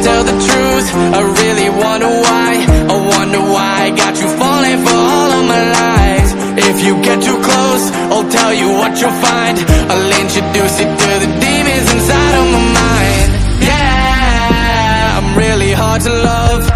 tell the truth, I really wonder why. I wonder why I got you falling for all of my lies. If you get too close, I'll tell you what you'll find. I'll introduce you to the demons inside of my mind. Yeah, I'm really hard to love.